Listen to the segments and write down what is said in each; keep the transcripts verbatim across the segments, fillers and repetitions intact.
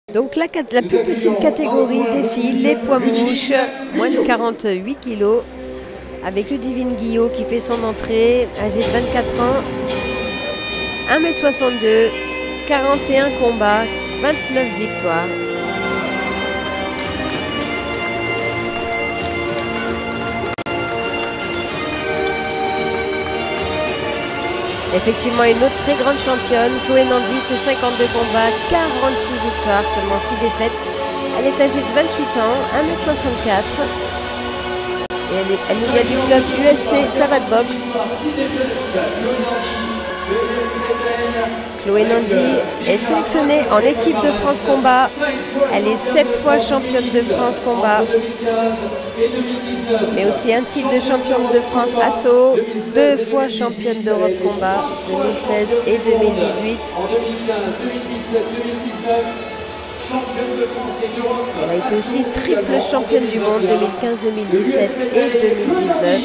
Donc la, la plus petite catégorie défile, les poids mouches, moins de quarante-huit kilos, avec Ludivine Guillot qui fait son entrée, âgée de vingt-quatre ans, un mètre soixante-deux, quarante et un combats, vingt-neuf victoires. Effectivement, une autre très grande championne, Chloé Nandy, c'est cinquante-deux combats, quarante-six victoires, seulement six défaites. Elle est âgée de vingt-huit ans, un mètre soixante-quatre. Et elle, est, elle nous vient du club U S C Savate Box. Chloé Nandy est sélectionnée en équipe de France Combat. Elle est sept fois championne de France Combat, mais aussi un titre de championne de France Assaut, deux fois championne d'Europe Combat, deux mille seize et deux mille dix-huit. Elle a été aussi triple championne du monde deux mille quinze, deux mille dix-sept et deux mille dix-neuf.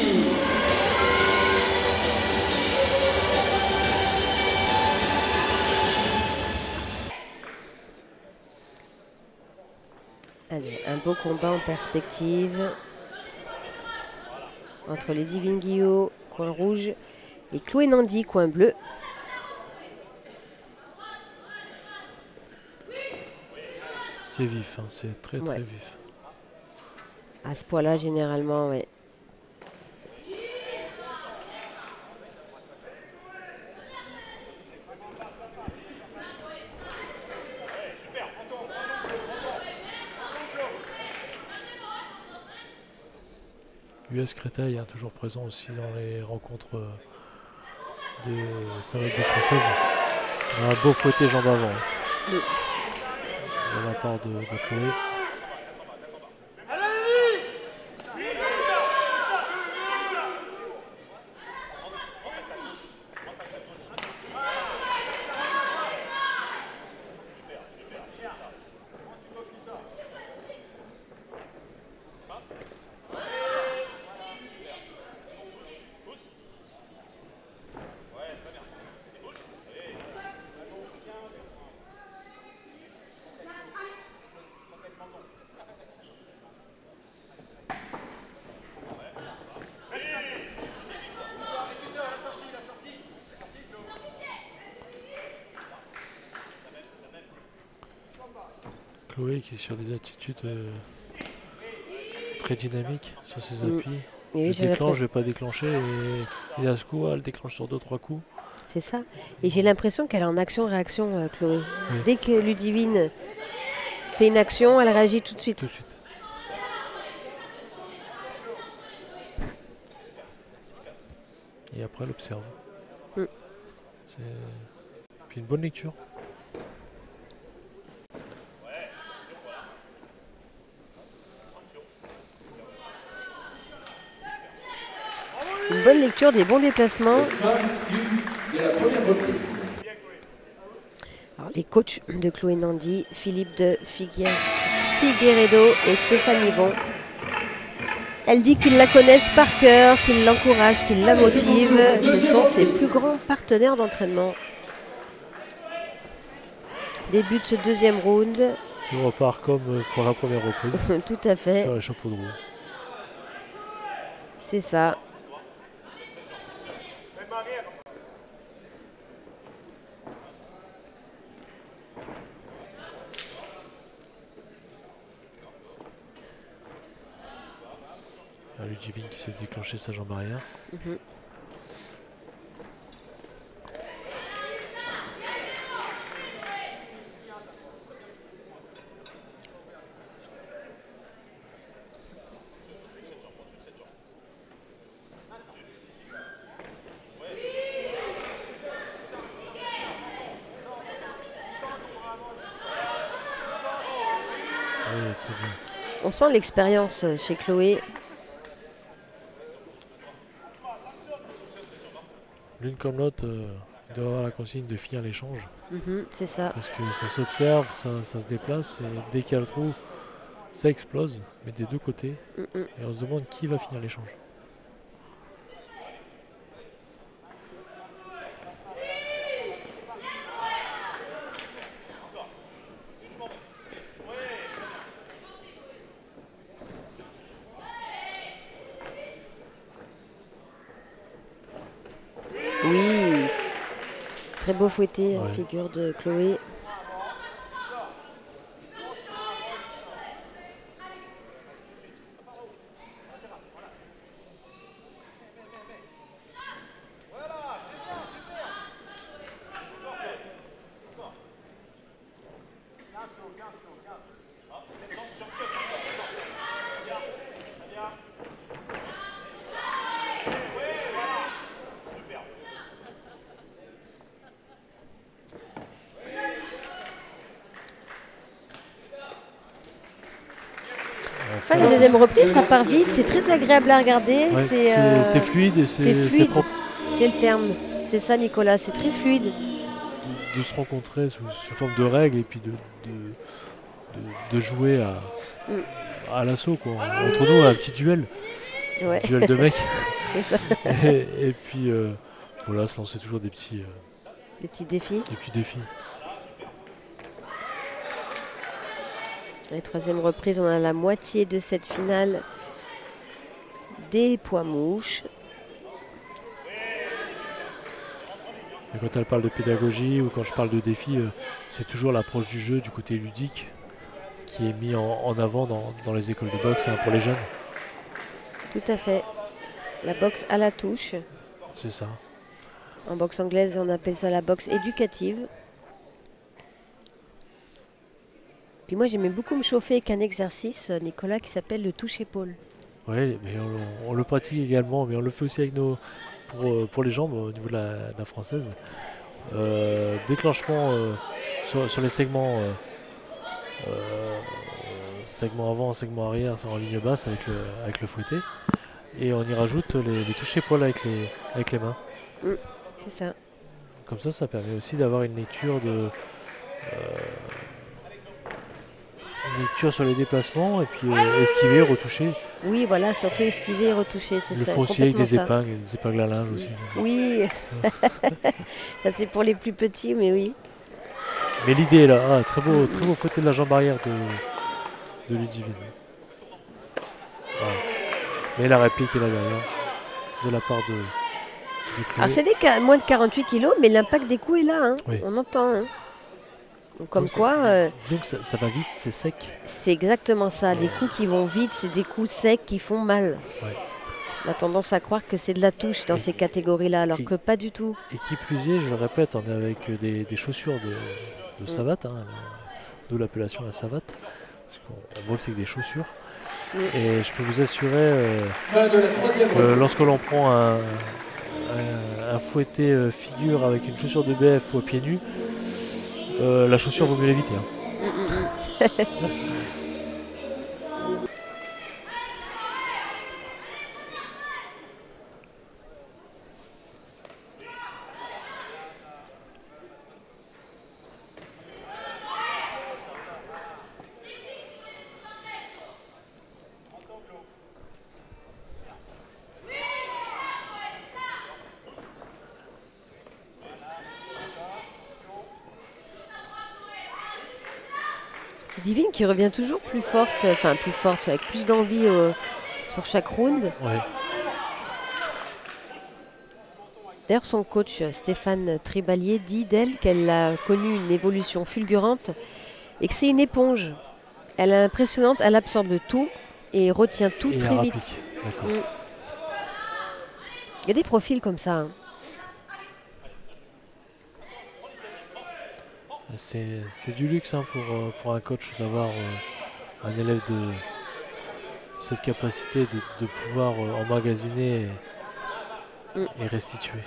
Allez, un beau combat en perspective entre Ludivine Guillot, coin rouge, et Chloé Nandy, coin bleu. C'est vif, hein, c'est très très ouais. vif. À ce poids-là, généralement, oui. U S Créteil, hein, toujours présent aussi dans les rencontres de Savate Box française. Un beau fouetté jambe avant. Oui. De la part de, de Chloé. Chloé qui est sur des attitudes euh, très dynamiques sur ses appuis. Mmh. Oui, je déclenche, je vais pas déclencher et, et à ce coup elle déclenche sur deux trois coups. C'est ça. Et j'ai l'impression qu'elle est en action-réaction, euh, Chloé. Oui. Dès que Ludivine fait une action, elle réagit tout de suite. Tout de suite. Et après elle observe. Mmh. Puis une bonne lecture. Une bonne lecture, des bons déplacements. Alors, les coachs de Chloé Nandy, Philippe de Figueiredo et Stéphane Yvon. Elle dit qu'ils la connaissent par cœur, qu'ils l'encouragent, qu'ils la motivent. Ce sont ses plus grands partenaires d'entraînement. Début de ce deuxième round. On repart comme pour la première reprise. Tout à fait. Sur les chapeaux de roue. C'est ça. Ludivine qui s'est déclenché sa jambe arrière. Mmh. Oui, très bien. On sent l'expérience chez Chloé. L'une comme l'autre euh, doit avoir la consigne de finir l'échange. Mmh, c'est ça. Parce que ça s'observe, ça, ça se déplace, et dès qu'il y a le trou, ça explose, mais des deux côtés. Mmh. Et on se demande qui va finir l'échange. Très beau fouetté, Ouais. figure de Chloé. Enfin, la deuxième reprise, ça part vite, c'est très agréable à regarder. Ouais, c'est c'est euh, c'est fluide et c'est c'est c'est fluide. propre. C'est le terme. C'est ça, Nicolas, c'est très fluide. De, de se rencontrer sous, sous forme de règles et puis de, de, de, de jouer à, Mm. à l'assaut, quoi. Entre nous, un petit duel. Ouais, Duel de mecs. c'est ça. et, et puis, euh, voilà, se lancer toujours des petits, euh, Des petits défis. des petits défis. La troisième reprise, on a la moitié de cette finale des poids mouches. Et quand elle parle de pédagogie ou quand je parle de défi, euh, c'est toujours l'approche du jeu, du côté ludique, qui est mis en, en avant dans, dans les écoles de boxe, hein, pour les jeunes. Tout à fait. La boxe à la touche. C'est ça. En boxe anglaise, on appelle ça la boxe éducative. Puis moi, j'aimais beaucoup me chauffer avec un exercice, Nicolas, qui s'appelle le touche-épaule. Oui, mais on, on le pratique également, mais on le fait aussi avec nos, pour, euh, pour les jambes au niveau de la, de la française. Euh, déclenchement euh, sur, sur les segments, euh, euh, segment avant, segment arrière, en ligne basse avec le, avec le fouetté. Et on y rajoute les, les touches-épaules avec les, avec les mains. Mm, c'est ça. Comme ça, ça permet aussi d'avoir une lecture de... Euh, une lecture sur les déplacements et puis euh, esquiver, retoucher. Oui, voilà, surtout esquiver et retoucher, c'est Le ça. font aussi avec complètement des ça. épingles, des épingles à linge aussi. Oui, ça c'est pour les plus petits, mais oui. Mais l'idée est là, ah, très beau, très beau fouetté de la jambe arrière de, de Ludivine. Voilà. Mais la réplique est là derrière, de la part de, de Chloé. Alors c'est des ca- moins de quarante-huit kilos, mais l'impact des coups est là, hein. Oui. On entend. Hein. Donc, comme Donc, quoi, ça- euh, disons que ça, ça va vite, c'est sec. c'est exactement ça. Des coups qui vont vite, c'est des coups secs qui font mal. Ouais. On a tendance à croire que c'est de la touche dans Et- ces catégories-là, alors et- que pas du tout. Et qui plus est, je le répète, on est avec des, des chaussures de, de savate, hein, d'où l'appellation la savate, parce qu'on on voit que c'est des chaussures. Mm. Et je peux vous assurer, euh, Fin de la troisième euh, lorsque l'on prend un, un- un fouetté euh, figure avec une chaussure de B F ou à pieds nus, euh, la chaussure vaut mieux l'éviter. Hein. Divine qui revient toujours plus forte, enfin plus forte, avec plus d'envie euh, sur chaque round. Ouais. D'ailleurs, son coach Stéphane Tribalier dit d'elle qu'elle a connu une évolution fulgurante et que c'est une éponge. Elle est impressionnante, elle absorbe tout et retient tout Et très la vite. réplique. D'accord. Mm. Il y a des profils comme ça. Hein. C'est c'est du luxe, hein, pour, euh, pour un coach d'avoir euh, un élève de cette capacité de, de pouvoir euh, emmagasiner et, Mm. et restituer.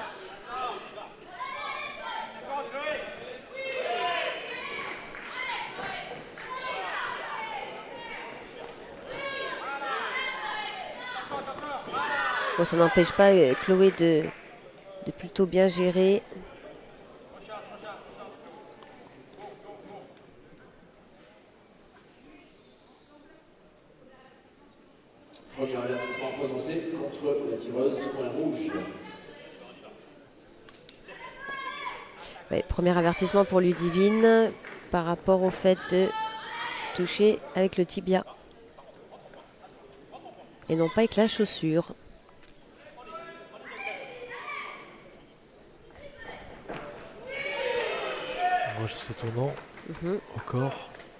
Bon, ça n'empêche pas euh, Chloé de, de plutôt bien gérer. Premier avertissement prononcé contre la tireuse point rouge. Ouais, premier avertissement pour Ludivine par rapport au fait de toucher avec le tibia et non pas avec la chaussure. Roger tournant. Mm-hmm. Au corps.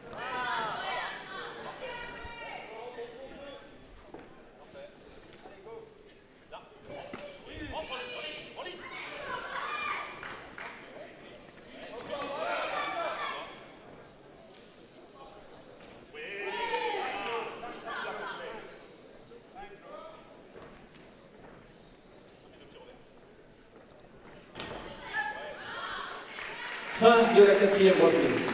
Fin de la quatrième reprise.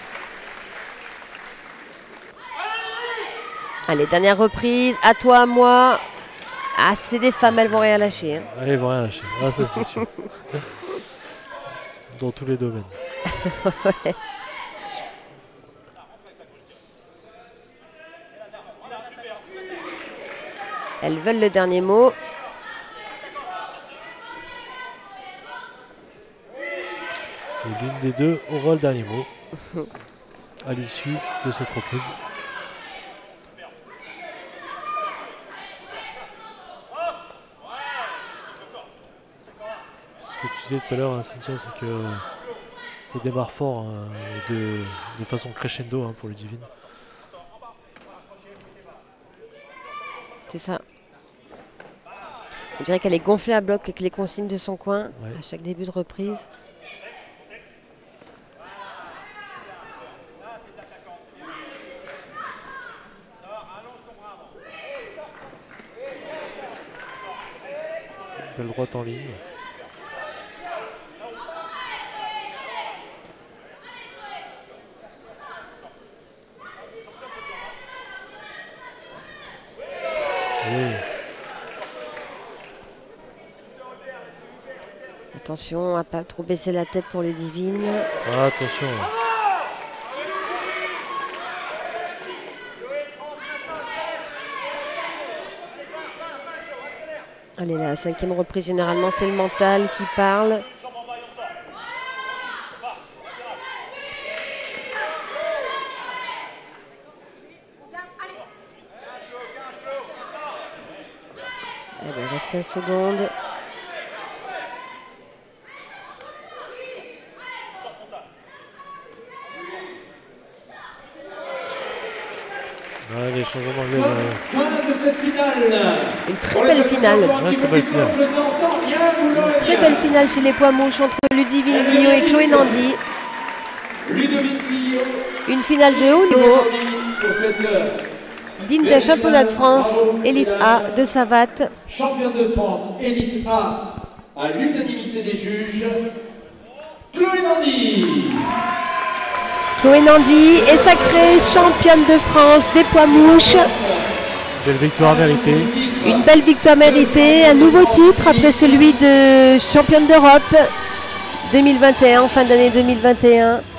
Allez, dernière reprise. À toi, à moi. Ah, c'est des femmes, elles vont rien lâcher. Hein. Elles vont rien lâcher. Ah, ça, c'est sûr. Dans tous les domaines. Ouais. Elles veulent le dernier mot. Et l'une des deux aura le dernier mot à l'issue de cette reprise. Ce que tu disais tout à l'heure, hein, Cynthia, c'est que ça démarre fort hein, de, de façon crescendo hein, pour le Divine. C'est ça. On dirait qu'elle est gonflée à bloc avec les consignes de son coin Ouais. à chaque début de reprise. Belle droite en ligne. Oui. Attention à pas trop baisser la tête pour les divines. Ah, attention. Allez, la cinquième reprise, généralement, c'est le mental qui parle. Allez, il reste quinze secondes. Ouais, les changements d'anglais. Fin, fin de cette finale. Une très belle finale. Ouais, très belle finale. Je n'entends rien, vous l'aurez Très bien. belle finale chez les poids mouches entre Ludivine Guillot et Chloé Nandy. Ludovic Guillot, Une finale de haut Chloé niveau, Nandy pour cette euh, digne d'un championnat de France, élite A de Savate. championne de France élite A à l'unanimité des juges, Chloé Nandy. Chloé Nandy est sacrée championne de France des poids mouches. Belle victoire méritée. Une belle victoire méritée, un nouveau titre après celui de championne d'Europe deux mille vingt et un, en fin d'année deux mille vingt et un.